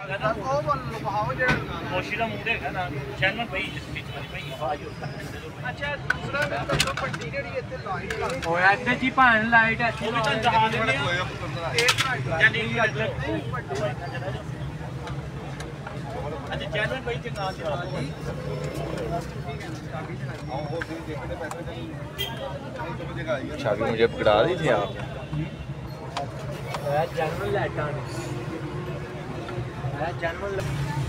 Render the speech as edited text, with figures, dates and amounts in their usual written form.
कोशिश का मुंह देखा ना चैनल भाई जिस बीच में भाई अच्छा दूसरा तो पट्टी जेडी ਇੱਥੇ ਲਾਈਟ ਹੋਇਆ ਇੱਥੇ ਜੀ ਭਾਣ ਲਾਈਟ ਇੱਥੇ ਉਹ ਵੀ ਤਾਂ ਜਹਾ ਦਿੰਦੇ ਆ ਜਾਂ ਨਹੀਂ ਅੱਛਾ चैनल भाई के नाम जी चाबी मुझे पकड़ा दी थी आप जनरल लाइट जनरल